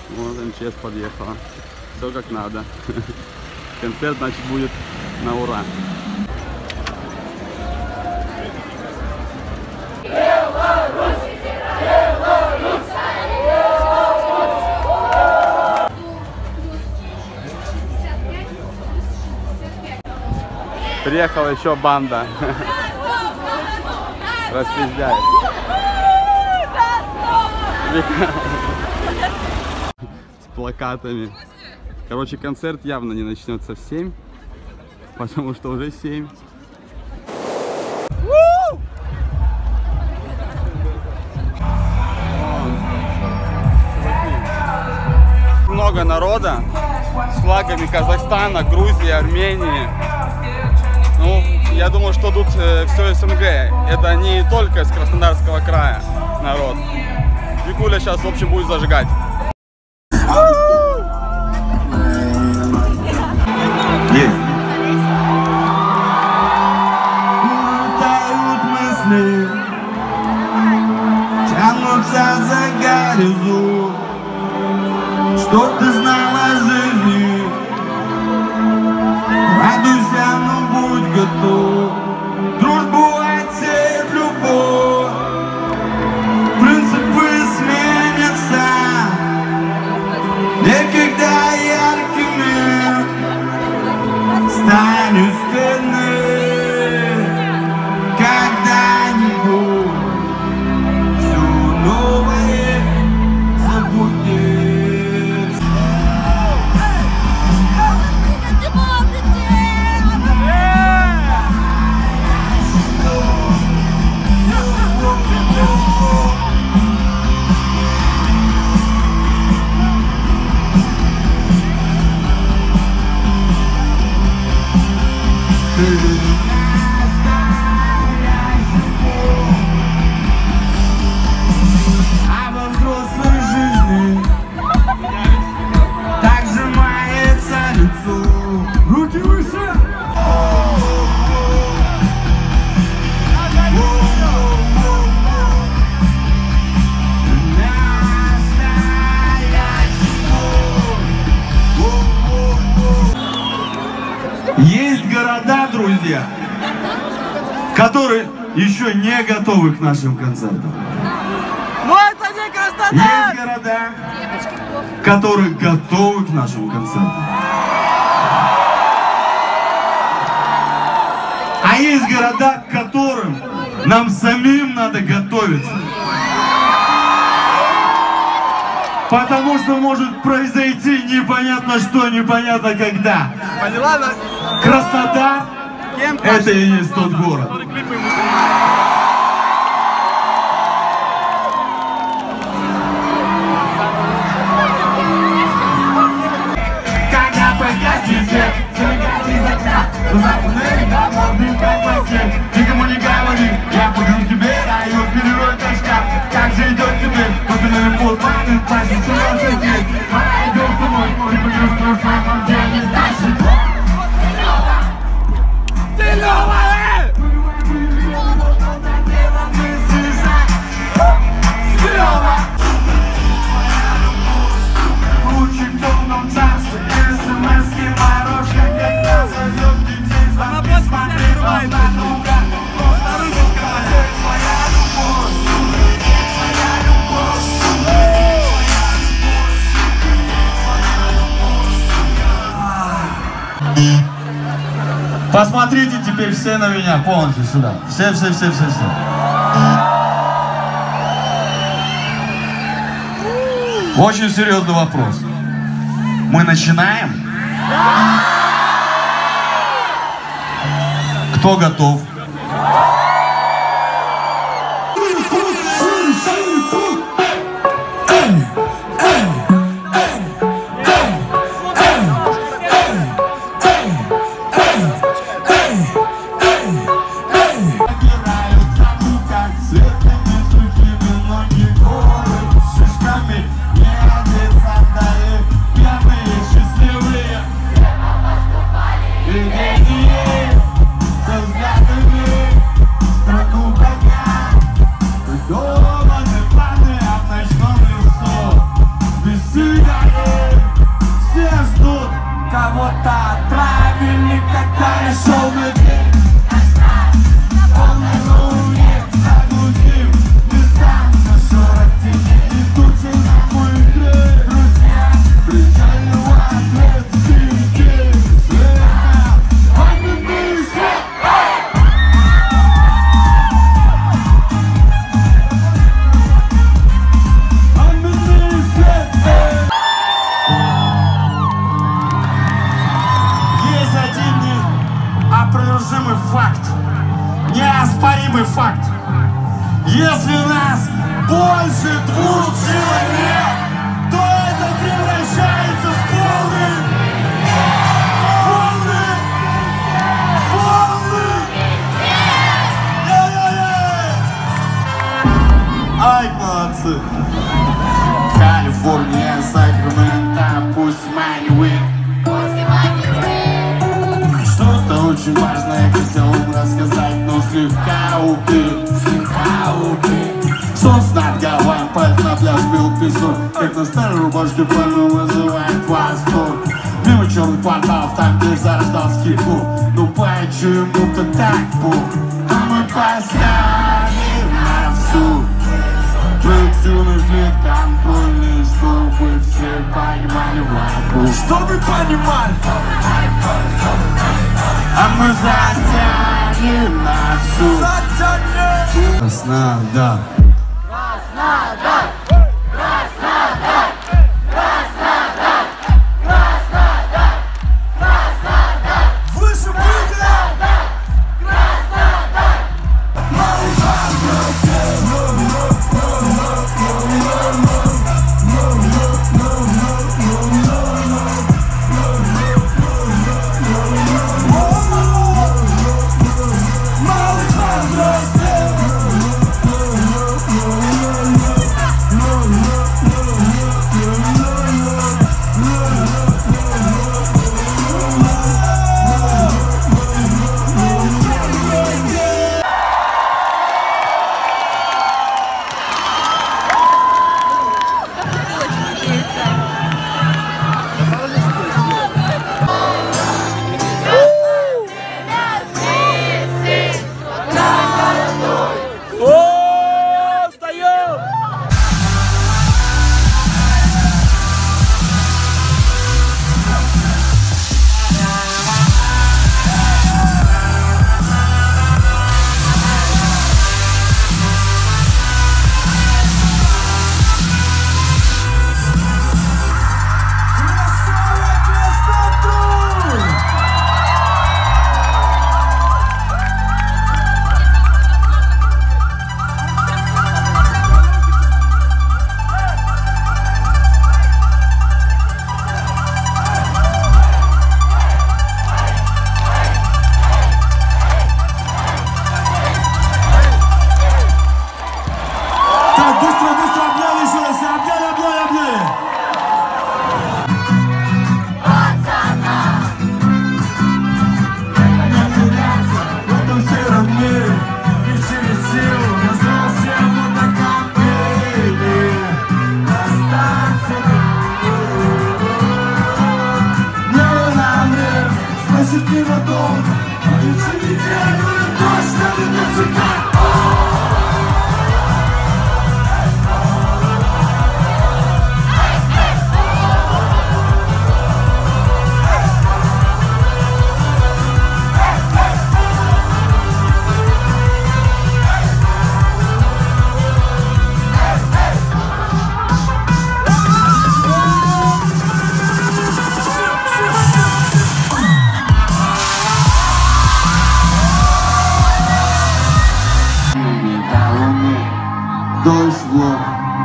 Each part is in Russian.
Вот МЧС подъехала. Все как надо. Концерт, значит, будет на ура. Приехала еще банда. Распиздяет. С плакатами. Короче, концерт явно не начнется в 7, потому что уже 7. Много народа с флагами Казахстана, Грузии, Армении. Ну, я думаю, что тут все СНГ. Это не только с Краснодарского края народ. Викуля сейчас, в общем, будет зажигать. Улетают мысли, тянутся за горизонт. Что ты знала о жизни? Радуйся, но будь готов. Дружбу отсеет любовь. Принципы сменятся. Некогда яркими станет стены. Когда-нибудь все новое забудет. А во взрослой жизни так сжимается лицо. Руки выше! Есть города, друзья, которые еще не готовы к нашим концертам. Но это не Краснодар! Есть города, которые готовы к нашим концертам. А есть города, к которым нам самим надо готовиться. Потому что может произойти непонятно что, непонятно когда. Поняла, да? Краснодар — это и есть тот город. Когда погаснет свет, зажигать из окна, западный домой, дым как во сне. Никому не говори, я буду тебе район, перерой точка. Как же идет теперь, популярный пост, мамин плащ, серьезный здесь. Пора идем с тобой, ты пойдешь в прошлом деле дальше. Посмотрите теперь все на меня полностью сюда. Все. Очень серьезный вопрос. Мы начинаем? Кто готов? Счастливые. как на старой рубашке пальму вызывает восторг. Мимо черных кварталов, там где зарождался хип-хоп. Ну почему-то так был, а мы поставим на всю. Проекционных лет контрольный, чтобы все понимали вопрос. Чтобы понимали, а мы затянем на всю. Краснодар. Краснодар. Краснодар. Краснодар. Краснодар. Краснодар. Выше прыгай. Краснодар. Дождь в лоб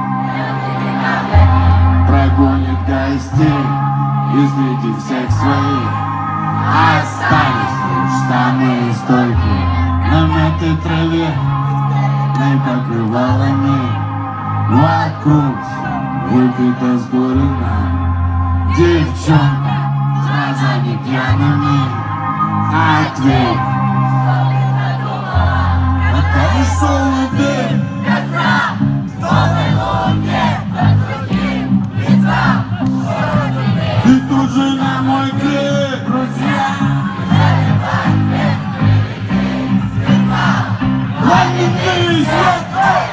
прогонит гостей, и среди всех своих остались лишь самые стойкие. На мятой траве, на покрывалами, вокруг выпито с горена. Девчонка с глазами пьяными, ответь, отошел убей. И тут же на мой крик, друзья, пламенный свет.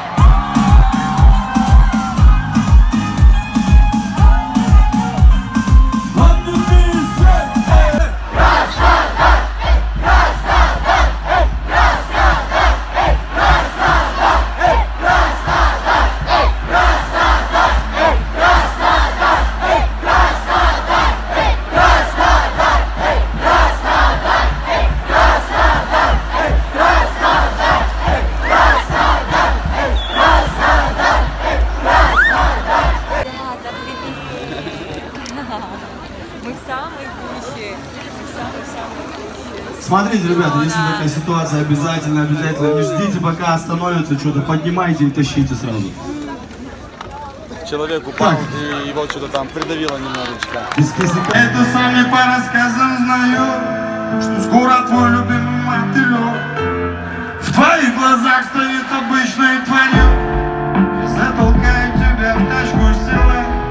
Мы самые гуще. Смотрите, ребята, если такая ситуация, обязательно не ждите, пока остановится, что-то поднимайте и тащите сразу. Человек упал, и его что-то там придавило немножечко. Это сами по рассказам знаю, что скоро твой любимый мотылек в твоих глазах станет обычной тварью. Я затолкаю тебя в тачку силы.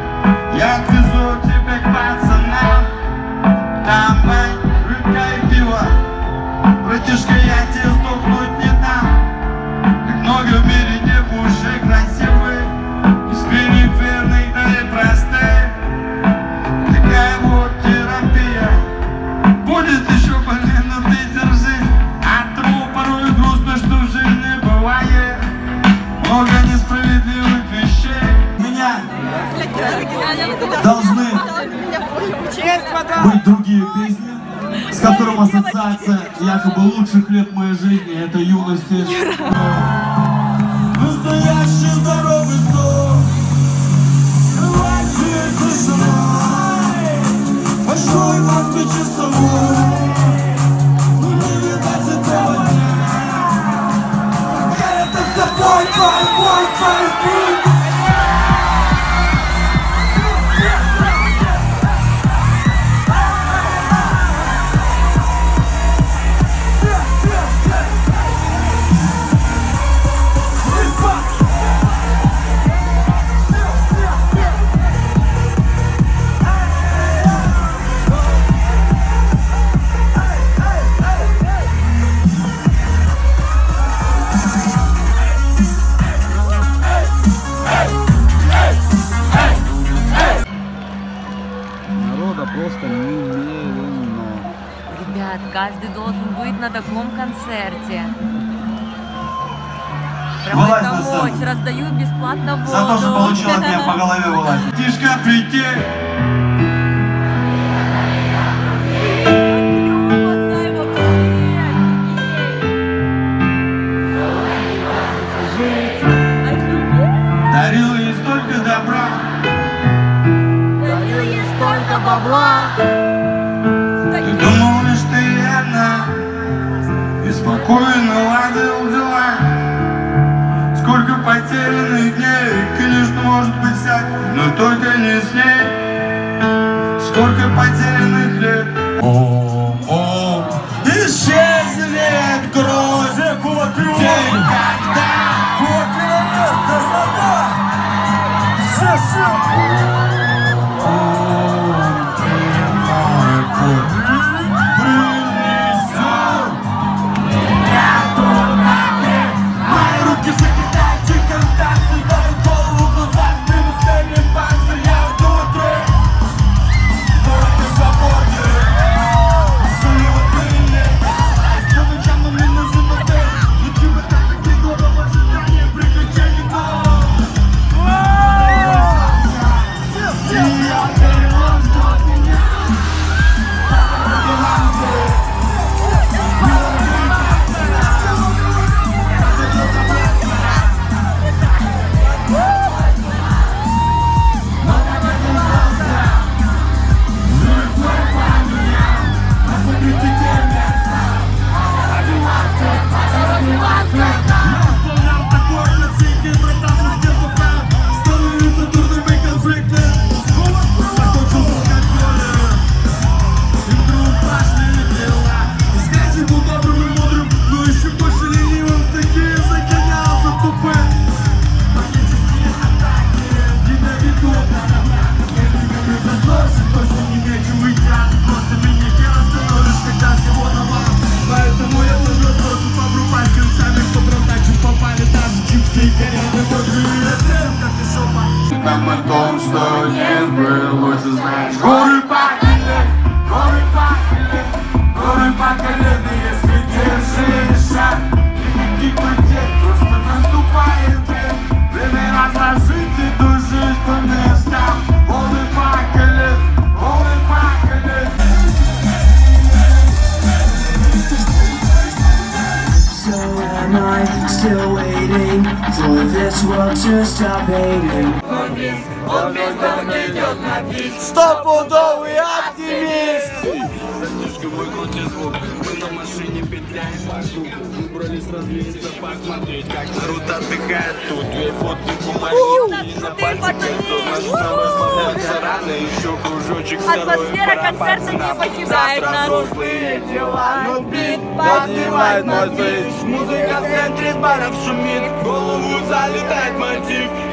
Я отвезу тебя к пацанам. Там бань, рыбка и пиво. Братишка, я тебе сдохнуть не дам. Как много в мире девушек красивых, искренних, верных, да и простых. Такая вот терапия. Будет еще больно, но ты держись. От того порой грустно, что в жизни бывает много несправедливых вещей. Меня должны быть другие песни, с которым ассоциация якобы лучших лет моей жизни, это юности. Настоящий здоровый сон, скрывающий тишиной, большой Москвы часовой, но не видать этого дня. Я это за бой. Просто немерено. Ребят, каждый должен быть на таком концерте. Правда, помочь, раздают бесплатно воду. За то, что получил от меня по голове вылазить. Тишка, прикинь. Дарил ей столько добра. Бабла. Ты думал лишь ты и одна, и спокойно ладил дела. Сколько потерянных дней, конечно, может быть всякое, но только не с ней. Сколько потерянных лет. О, исчезнет кровь. День, когда нам о том, что не сбылось, и знаешь, горы поколет, если держишь шаг, никаких людей, просто наступает время разложить эту жизнь по местам, горы поколет. So am I still waiting for this world to stop hating? Стопудовый оптимист! Затяжка мой крутит звук, мы на машине петляем по звуку. Выбрались развеяться, посмотреть, как народ отдыхает. Тут две фотки, бумажники, на пальце кольцо. Наши сам расслабляются рано, еще кружочек второй. Атмосфера концерта не покидает нас. Злые дела, но бит поднимает мой бит. Музыка в центре баров шумит, в голову залетает мотив.